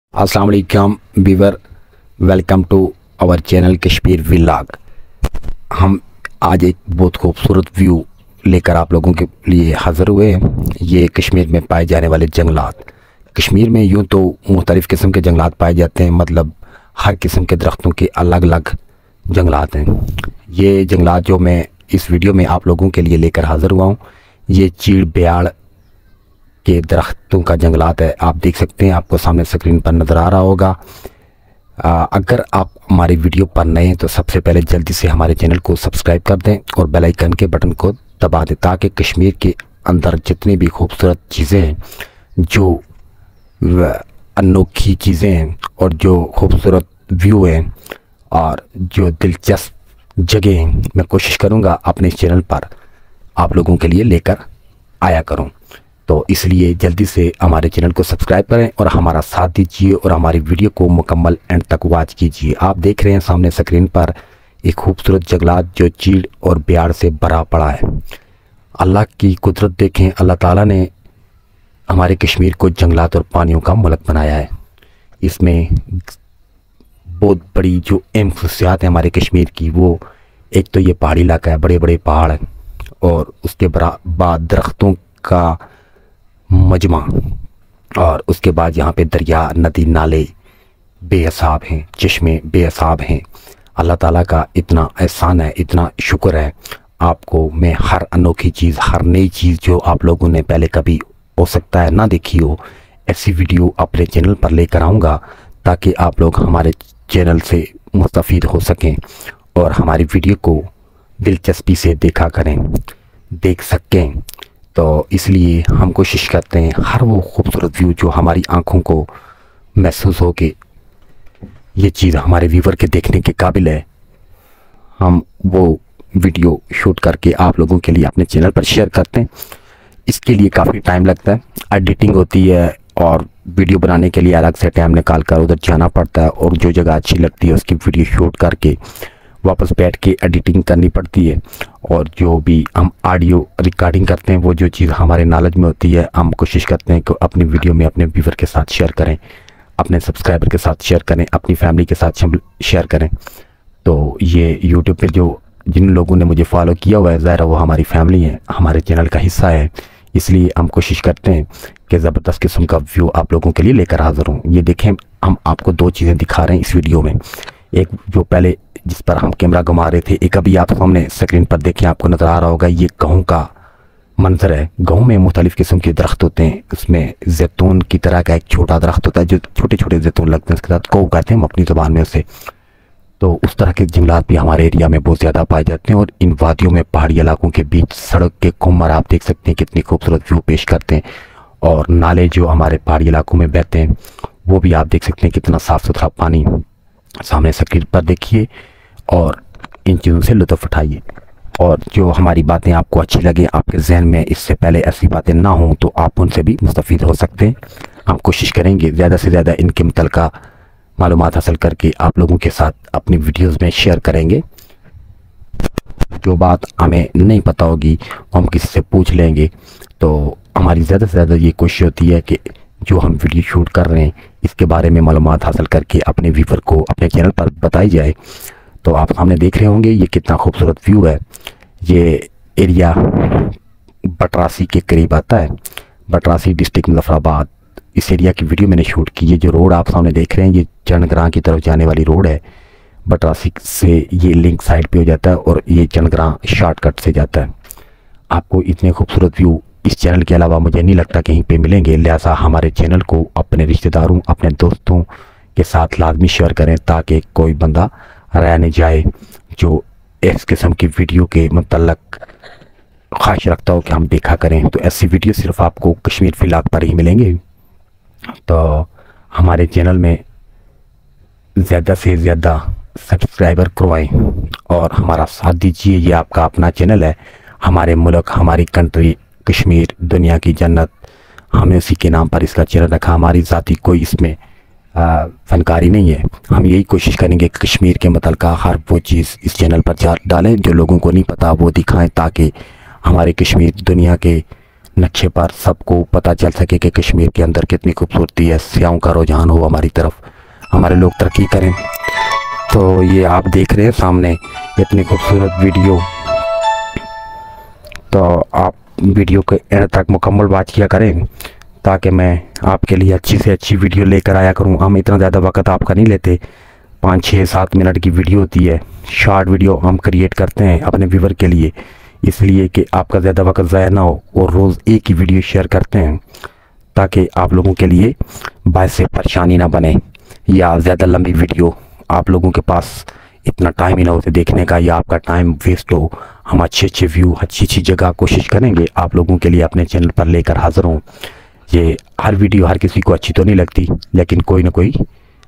अस्सलाम वालेकुम viewer, welcome to our channel Kashmir vlog. हम आज एक बहुत खूबसूरत व्यू लेकर आप लोगों के लिए हाज़िर हुए हैं। ये कश्मीर में पाए जाने वाले जंगलात। कश्मीर में यूँ तो मुख्तलिफ़ किस्म के जंगलात पाए जाते हैं, मतलब हर किस्म के दरख्तों के अलग अलग जंगलात हैं। ये जंगलात जो मैं इस वीडियो में आप लोगों के लिए लेकर हाज़िर हुआ हूँ, ये चीड़ ब्याड़ के दरख्तों का जंगलात है। आप देख सकते हैं, आपको सामने स्क्रीन पर नज़र आ रहा होगा। अगर आप हमारी वीडियो पर नए हैं तो सबसे पहले जल्दी से हमारे चैनल को सब्सक्राइब कर दें और बेल आइकन के बटन को दबा दें, ताकि कश्मीर के अंदर जितनी भी खूबसूरत चीज़ें हैं, जो अनोखी चीज़ें हैं और जो खूबसूरत व्यू हैं और जो दिलचस्प जगह हैं, मैं कोशिश करूँगा अपने इस चैनल पर आप लोगों के लिए लेकर आया करूँ। तो इसलिए जल्दी से हमारे चैनल को सब्सक्राइब करें और हमारा साथ दीजिए और हमारी वीडियो को मुकम्मल एंड तक वॉच कीजिए। आप देख रहे हैं सामने स्क्रीन पर एक खूबसूरत जंगलात जो चीड़ और ब्याड़ से भरा पड़ा है। अल्लाह की कुदरत देखें, अल्लाह ताला ने हमारे कश्मीर को जंगलात और पानियों का मुल्क बनाया है। इसमें बहुत बड़ी जो अहम खसूसियात है हमारे कश्मीर की, वो एक तो ये पहाड़ी इलाका है, बड़े बड़े पहाड़ हैं और उसके बाद दरख्तों का मजमा, और उसके बाद यहाँ पे दरिया, नदी, नाले बेहिसाब हैं, चश्मे बेहिसाब हैं। अल्लाह ताला का इतना एहसान है, इतना शुक्र है। आपको मैं हर अनोखी चीज़, हर नई चीज़ जो आप लोगों ने पहले कभी हो सकता है ना देखी हो, ऐसी वीडियो अपने चैनल पर लेकर आऊँगा, ताकि आप लोग हमारे चैनल से मुस्तफ़ीद हो सकें और हमारी वीडियो को दिलचस्पी से देख सकें। तो इसलिए हम कोशिश करते हैं हर वो खूबसूरत व्यू जो हमारी आंखों को महसूस हो कि ये चीज़ हमारे व्यूवर के देखने के काबिल है, हम वो वीडियो शूट करके आप लोगों के लिए अपने चैनल पर शेयर करते हैं। इसके लिए काफ़ी टाइम लगता है, एडिटिंग होती है और वीडियो बनाने के लिए अलग से टाइम निकाल कर उधर जाना पड़ता है, और जो जगह अच्छी लगती है उसकी वीडियो शूट करके वापस बैठ के एडिटिंग करनी पड़ती है। और जो भी हम ऑडियो रिकॉर्डिंग करते हैं, वो जो चीज़ हमारे नॉलेज में होती है, हम कोशिश करते हैं कि अपनी वीडियो में अपने व्यूवर के साथ शेयर करें, अपने सब्सक्राइबर के साथ शेयर करें, अपनी फैमिली के साथ शेयर करें। तो ये यूट्यूब पे जो जिन लोगों ने मुझे फॉलो किया हुआ है, ज़ाहिर वो हमारी फैमिली है, हमारे चैनल का हिस्सा है। इसलिए हम कोशिश करते हैं कि ज़बरदस्त किस्म का व्यू आप लोगों के लिए लेकर हाज़िर हूँ। ये देखें, हम आपको दो चीज़ें दिखा रहे हैं इस वीडियो में। एक जो पहले जिस पर हम कैमरा घुमा रहे थे, एक अभी आप सामने स्क्रीन पर देखें, आपको नज़र आ रहा होगा, ये गेहूँ का मंजर है। गेहूँ में मुख्तलिफ़ किस्म के दरख्त होते हैं। उसमें जैतून की तरह का एक छोटा दरख्त होता है, जो छोटे छोटे जैतून लगते हैं, उसके साथ को कहते हैं हम अपनी ज़बान में उसे। तो उस तरह के जंगलात भी हमारे एरिया में बहुत ज़्यादा पाए जाते हैं। और इन वादियों में, पहाड़ी इलाकों के बीच सड़क के कुम्मर आप देख सकते हैं कितनी खूबसूरत व्यू पेश करते हैं। और नाले जो हमारे पहाड़ी इलाकों में बहते हैं, वो भी आप देख सकते हैं कितना साफ़ सुथरा पानी सामने स्क्रीन पर देखिए और इन चीज़ों से लुत्फ़ उठाइए। और जो हमारी बातें आपको अच्छी लगे, आपके जहन में इससे पहले ऐसी बातें ना हों, तो आप उनसे भी मुस्तफ़ीद हो सकते हैं। हम कोशिश करेंगे ज़्यादा से ज़्यादा इनके मुतल्लिक़ मालूमात हासिल करके आप लोगों के साथ अपनी वीडियोज़ में शेयर करेंगे। जो बात हमें नहीं पता होगी हम किसी से पूछ लेंगे। तो हमारी ज़्यादा से ज़्यादा ये कोशिश होती है कि जो हम वीडियो शूट कर रहे हैं, इसके बारे में मालूमात हासिल करके अपने व्यूवर को अपने चैनल पर बताई जाए। तो आप सामने देख रहे होंगे ये कितना खूबसूरत व्यू है। ये एरिया बटरासी के करीब आता है, बटरासी डिस्ट्रिक्ट मुजफ्फराबाद। इस एरिया की वीडियो मैंने शूट की। ये जो रोड आप सामने देख रहे हैं, ये चंडग्रां की तरफ जाने वाली रोड है। बटरासी से ये लिंक साइड पे हो जाता है और ये चंडग्रां शॉर्टकट से जाता है। आपको इतने खूबसूरत व्यू इस चैनल के अलावा मुझे नहीं लगता कहीं पे मिलेंगे। लिहाजा हमारे चैनल को अपने रिश्तेदारों, अपने दोस्तों के साथ लाजमी शेयर करें, ताकि कोई बंदा रह नहीं जाए जो इस किस्म की वीडियो के मतलब ख्वाहिश रखता हो कि हम देखा करें। तो ऐसी वीडियो सिर्फ आपको कश्मीर व्लॉग पर ही मिलेंगे। तो हमारे चैनल में ज़्यादा से ज़्यादा सब्सक्राइबर करवाएं और हमारा साथ दीजिए। ये आपका अपना चैनल है, हमारे मुल्क, हमारी कंट्री कश्मीर, दुनिया की जन्नत, हमने उसी के नाम पर इसका चैनल रखा। हमारी ज़ाती कोई इसमें फनकारी नहीं है। हम यही कोशिश करेंगे कि कश्मीर के मुतल्लिक़ हर वो चीज़ इस चैनल पर डालें जो लोगों को नहीं पता, वो दिखाएं, ताकि हमारे कश्मीर दुनिया के नक्शे पर सबको पता चल सके कि कश्मीर के अंदर कितनी खूबसूरती है, सियाहों का रुझान हो हमारी तरफ, हमारे लोग तरक्की करें। तो ये आप देख रहे हैं सामने इतनी खूबसूरत वीडियो, तो आप वीडियो के एंड तक मुकम्मल बात किया करें ताकि मैं आपके लिए अच्छी से अच्छी वीडियो लेकर आया करूं। हम इतना ज़्यादा वक्त आपका नहीं लेते, 5, 6, 7 मिनट की वीडियो होती है, शॉर्ट वीडियो हम क्रिएट करते हैं अपने व्यूवर के लिए, इसलिए कि आपका ज़्यादा वक्त ज़ाया ना हो, और रोज़ एक ही वीडियो शेयर करते हैं ताकि आप लोगों के लिए बायस से परेशानी ना बने, या ज़्यादा लंबी वीडियो आप लोगों के पास इतना टाइम ही ना हो देखने का, या आपका टाइम वेस्ट हो। हम अच्छे अच्छे व्यू, अच्छी अच्छी जगह कोशिश करेंगे आप लोगों के लिए अपने चैनल पर लेकर हाज़िर हूँ। ये हर वीडियो हर किसी को अच्छी तो नहीं लगती, लेकिन कोई ना कोई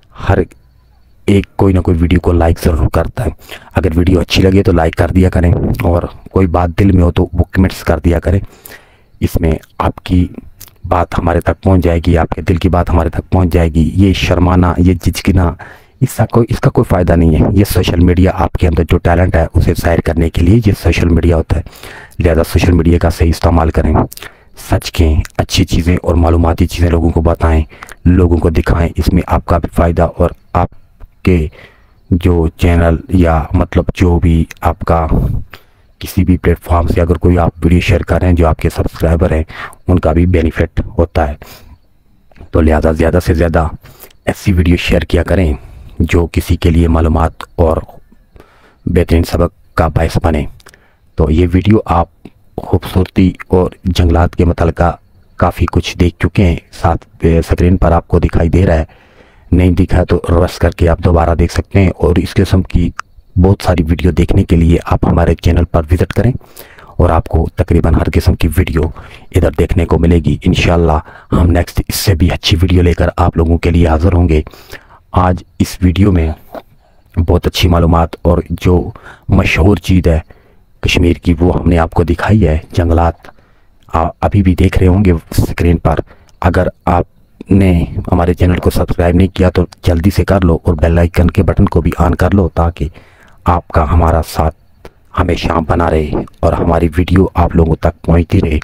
कोई ना कोई वीडियो को लाइक ज़रूर करता है। अगर वीडियो अच्छी लगे तो लाइक कर दिया करें, और कोई बात दिल में हो तो वो कमेंट्स कर दिया करें। इसमें आपकी बात हमारे तक पहुंच जाएगी, आपके दिल की बात हमारे तक पहुंच जाएगी। ये शर्माना, ये झिझकना, इसका कोई फ़ायदा नहीं है। ये सोशल मीडिया आपके अंदर जो टैलेंट है उसे जाहिर करने के लिए ये सोशल मीडिया होता है। लिहाजा सोशल मीडिया का सही इस्तेमाल करें, सच के अच्छी चीज़ें और मालूमाती चीज़ें लोगों को बताएं, लोगों को दिखाएं। इसमें आपका भी फ़ायदा, और आपके जो चैनल या मतलब जो भी आपका किसी भी प्लेटफॉर्म से अगर कोई आप वीडियो शेयर कर रहे हैं, जो आपके सब्सक्राइबर हैं उनका भी बेनिफिट होता है। तो लिहाजा ज़्यादा से ज़्यादा ऐसी वीडियो शेयर किया करें जो किसी के लिए मालूमात और बेहतरीन सबक का बायस बने। तो ये वीडियो आप खूबसूरती और जंगलात के मतलब काफ़ी कुछ देख चुके हैं, साथ स्क्रीन पर आपको दिखाई दे रहा है। नहीं दिखा तो रिवर्स करके आप दोबारा देख सकते हैं। और इस किस्म की बहुत सारी वीडियो देखने के लिए आप हमारे चैनल पर विज़िट करें, और आपको तकरीबन हर किस्म की वीडियो इधर देखने को मिलेगी। इंशाल्लाह हम नेक्स्ट इससे भी अच्छी वीडियो लेकर आप लोगों के लिए हाज़िर होंगे। आज इस वीडियो में बहुत अच्छी मालूमात और जो मशहूर चीज़ है कश्मीर की वो हमने आपको दिखाई है, जंगलात अभी भी देख रहे होंगे स्क्रीन पर। अगर आपने हमारे चैनल को सब्सक्राइब नहीं किया तो जल्दी से कर लो, और बेल आइकन के बटन को भी ऑन कर लो ताकि आपका हमारा साथ हमेशा बना रहे और हमारी वीडियो आप लोगों तक पहुंचती रहे।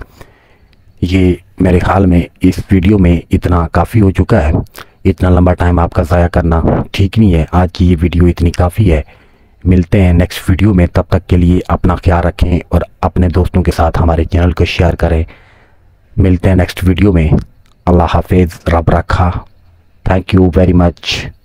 ये मेरे ख्याल में इस वीडियो में इतना काफ़ी हो चुका है। इतना लंबा टाइम आपका ज़ाया करना ठीक नहीं है। आज की ये वीडियो इतनी काफ़ी है। मिलते हैं नेक्स्ट वीडियो में, तब तक के लिए अपना ख्याल रखें और अपने दोस्तों के साथ हमारे चैनल को शेयर करें। मिलते हैं नेक्स्ट वीडियो में। अल्लाह हाफिज़, रब रखा। Thank you very much.